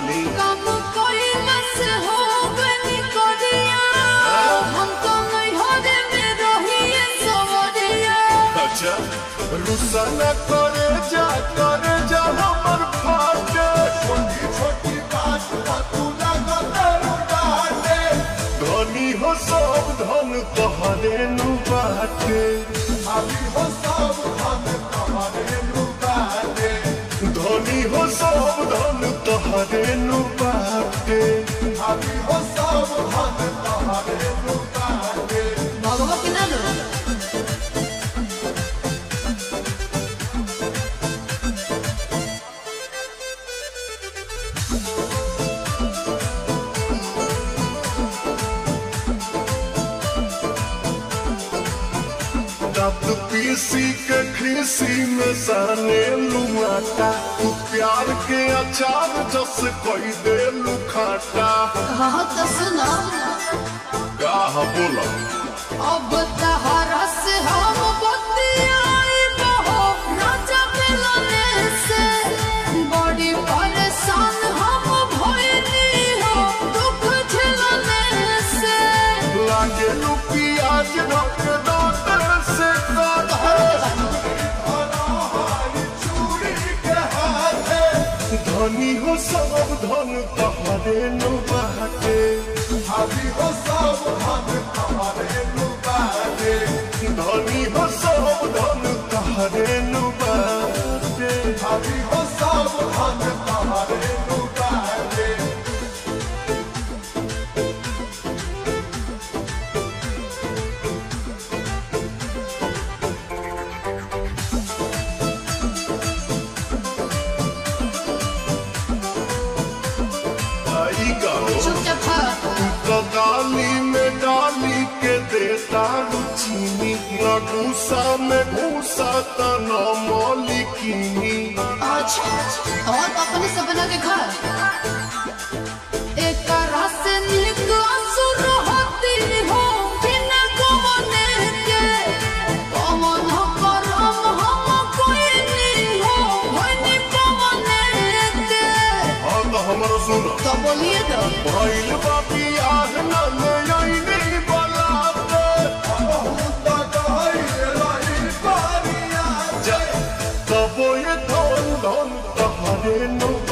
जानी काम कोई बस हो गनी कोरिया हम तो नहीं हो रे में रहिए सवरिया। अच्छा रुसा न करे जा हमर फाटे छोटी छोटी बात तू लगते रुबाटे धनी हो सब धन तोहरे नु बाटे अभी हो सब धन तोहरे नु बाटे धनी हो सब धन तोहरे नु बाटे अभी हो सब धन तोहरे नु बाटे बाबा के ना लो दांत पीसी के खीसी में साने लुमाटा तू प्यार के अचार जस कोई दे लुखाटा। हाँ तो सुनो कहा बोला अब तहरा से हम बतियाई बहो राजा मिलने से बड़ी परेशान हम भइली हो दुख झेलने से लागे लू पियाज रख दांत से धनी हो सब धन तोहरे नु बाटे अभी हो सब धन तोहरे नु बाटे धनी हो सब धन तोहरे नु बाटे अभी हो सब धन तोहरे नु बाटे। गाली में डाली के देता रुचीनी न घूसा में घूसा त न मौलिकीनी। अच्छा और अपने से बना के खा एक रस निक असुर होती हो बिना गवने के पवन करम हम कोई नहीं हो होनी पवने के। हाँ तो हमारा सुनो तो बोलिए तो भइल बापी आग न ले आईनी बलाते बहुता गहरे रही पारिया जा तबो ये धन धन तोहरे नु